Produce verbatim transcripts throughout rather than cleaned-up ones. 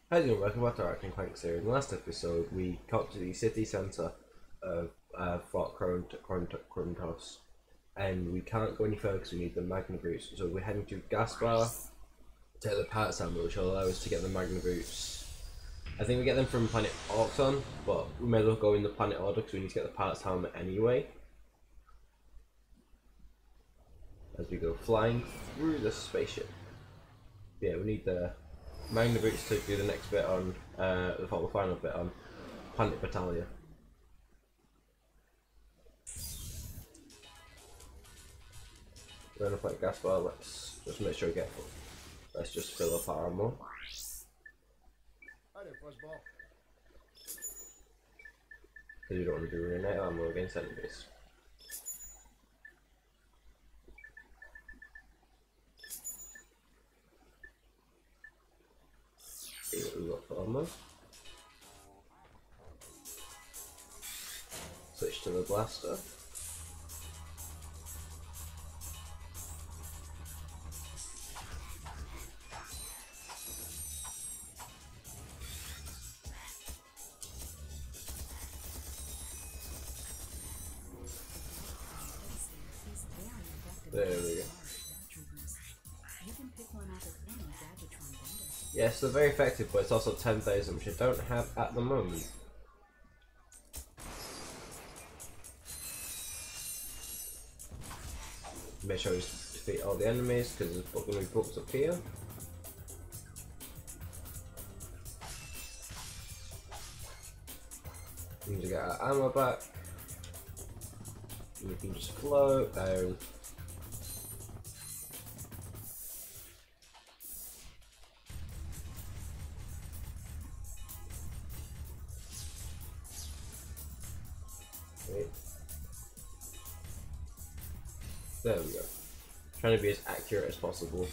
Hi everyone, welcome back to our Ratchet and Clank series. In the last episode, we got to the city centre of uh, Fort Corontos, and we can't go any further because we need the Magna Boots. So we're heading to Gaspar to get the parts sample, which will allow us to get the Magna Boots. I think we get them from Planet Auxon, but we may as well go in the planet order because we need to get the parts helmet anyway. As we go flying through the spaceship. Yeah, we need the Magna Boots to do the next bit on, uh, the final bit on Planet Battalion. We're gonna play Gaspar. Let's just make sure we get. Let's just fill up our ammo. Because we don't want to do running out of ammo against enemies. See what we got for ammo. Switch to the blaster. There we go. Yes, they're very effective, but it's also ten thousand, which I don't have at the moment. Make sure we defeat all the enemies, because there's going to be books up here. We need to get our ammo back. We can just float down. Wait. There we go. Trying to be as accurate as possible.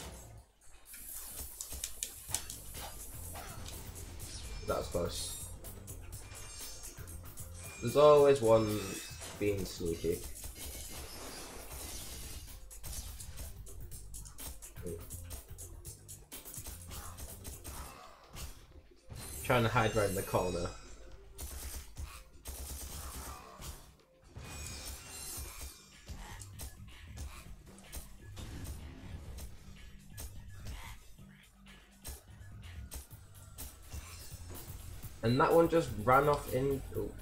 That's close. There's always one being sneaky. Trying to hide right in the corner. And that one just ran off in. Ooh.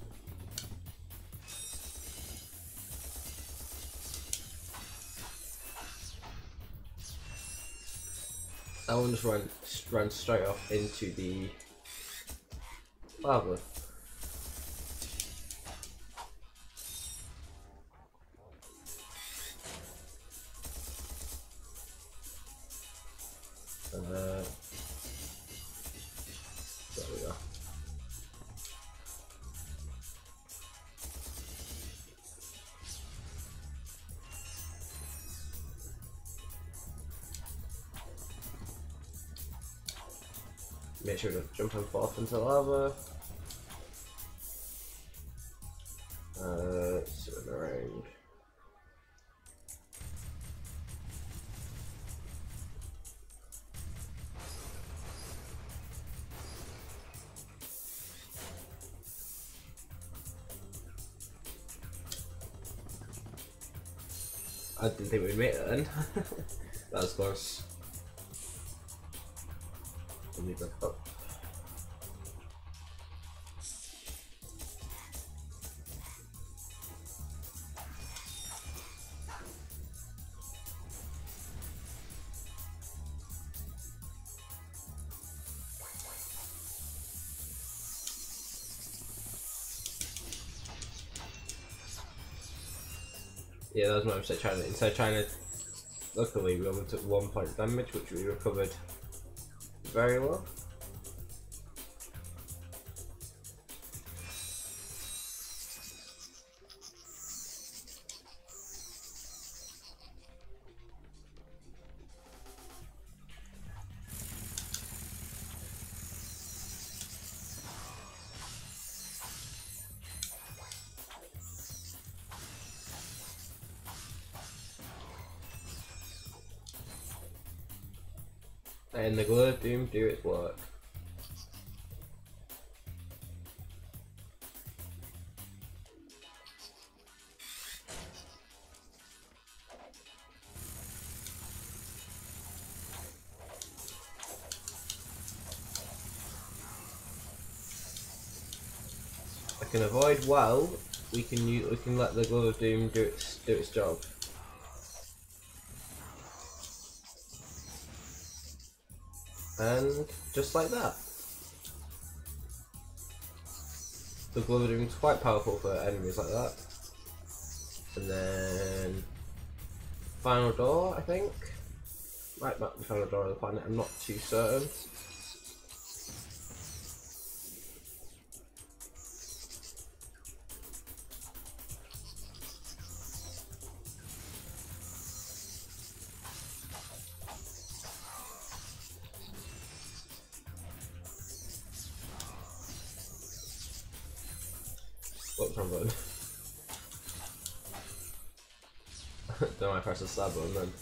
That one just ran, ran straight off into the lava. Uh, there we go. Make sure to jump and fall off into lava. Uh, swim around. I didn't think we'd make it then. That was close. Let me back up. Yeah, that was my mistake trying to inside trying to luckily we only took one point damage, which we recovered very well. And the Glare of Doom do its work. can avoid well, we can use, we can let the Glove of Doom do its do its job. And just like that. The Glove of Doom is quite powerful for enemies like that. And then final door, I think. Might not be final door of the planet, I'm not too certain. What's wrong button? Don't know why I press the slab button then.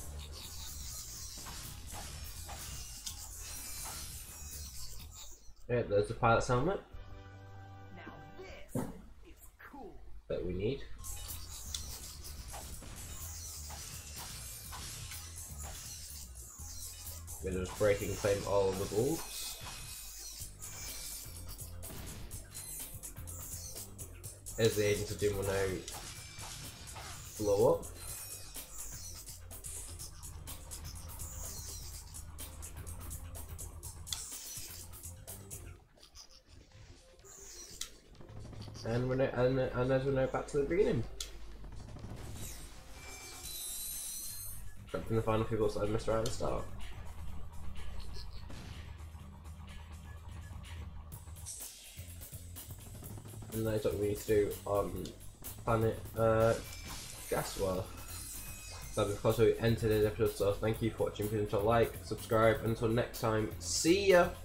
Yeah, there's the pilot's helmet. Now this is cool. That we need. We're just breaking claim all of the bolts. As the Agents of Doom will now blow up. And we're now, and, and as we're now back to the beginning. Trapped in the final few bolts that I missed around the start. And that's what we need to do on planet uh, Gaswell. So because we entered this episode, so thank you for watching. Please don't like, subscribe, and until next time, see ya!